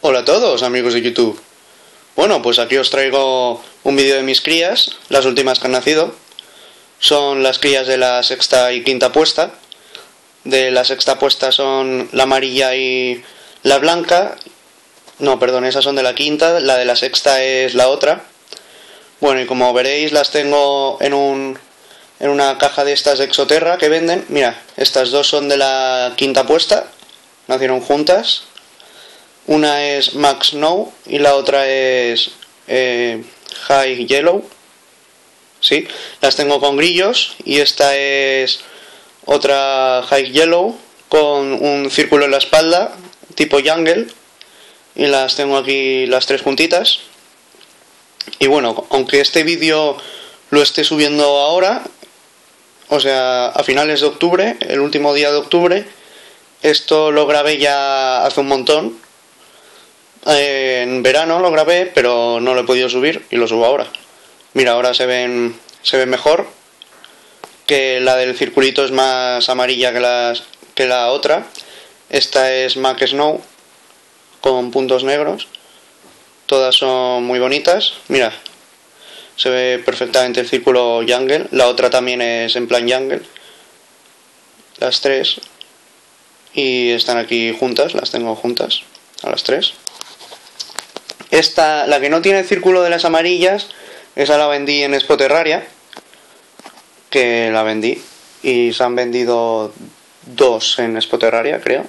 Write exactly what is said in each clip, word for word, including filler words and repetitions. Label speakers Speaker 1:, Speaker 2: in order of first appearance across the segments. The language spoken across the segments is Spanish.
Speaker 1: Hola a todos, amigos de YouTube. Bueno, pues aquí os traigo un vídeo de mis crías, las últimas que han nacido. Son las crías de la sexta y quinta puesta. De la sexta puesta son la amarilla y la blanca. No, perdón, esas son de la quinta, la de la sexta es la otra. Bueno, y como veréis las tengo en un en una caja de estas de Exoterra que venden. Mira, estas dos son de la quinta puesta, nacieron juntas. Una es Max Snow y la otra es eh, High Yellow. Sí, las tengo con grillos. Y esta es otra High Yellow con un círculo en la espalda, tipo Jungle. Y las tengo aquí las tres juntitas. Y bueno, aunque este vídeo lo esté subiendo ahora, o sea, a finales de octubre, el último día de octubre, esto lo grabé ya hace un montón. En verano lo grabé, pero no lo he podido subir y lo subo ahora. Mira, ahora se ven se ven mejor, que la del circulito es más amarilla que, las, que la otra. Esta es Max Snow con puntos negros. Todas son muy bonitas. Mira, se ve perfectamente el círculo Jungle. La otra también es en plan Jungle. Las tres. Y están aquí juntas, las tengo juntas a las tres. Esta, la que no tiene el círculo de las amarillas, esa la vendí en Expo Terraria, que la vendí, y se han vendido dos en Expo Terraria, creo.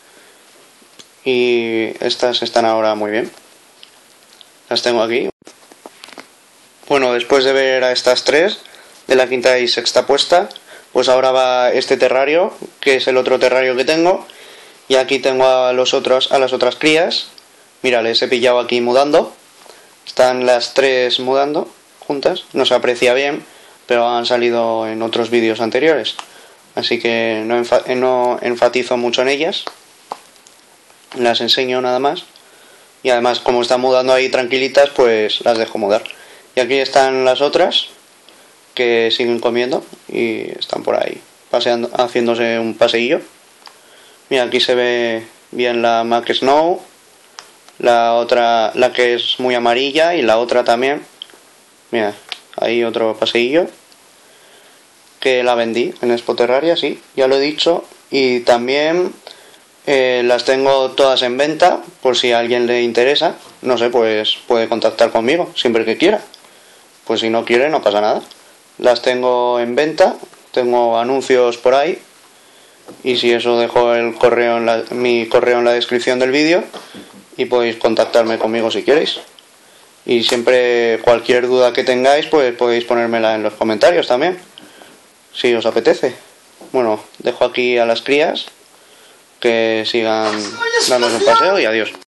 Speaker 1: Y estas están ahora muy bien. Las tengo aquí. Bueno, después de ver a estas tres, de la quinta y sexta puesta, pues ahora va este terrario, que es el otro terrario que tengo. Y aquí tengo a los otros, a las otras crías. Mira, les he pillado aquí mudando. Están las tres mudando juntas. No se aprecia bien, pero han salido en otros vídeos anteriores. Así que no, enfa no enfatizo mucho en ellas. Las enseño nada más. Y además, como están mudando ahí tranquilitas, pues las dejo mudar. Y aquí están las otras, que siguen comiendo y están por ahí paseando, haciéndose un paseillo. Mira, aquí se ve bien la Max Snow. La otra, la que es muy amarilla, y la otra también. Mira, ahí otro paseillo. Que la vendí en Expo Terraria, sí, ya lo he dicho. Y también eh, las tengo todas en venta, por si a alguien le interesa. No sé, pues puede contactar conmigo, siempre que quiera. Pues si no quiere, no pasa nada. Las tengo en venta, tengo anuncios por ahí. Y si eso, dejo el correo en la, mi correo en la descripción del vídeo. Y podéis contactarme conmigo si queréis. Y siempre, cualquier duda que tengáis, pues podéis ponérmela en los comentarios también, si os apetece. Bueno, dejo aquí a las crías que sigan dándose un paseo y adiós.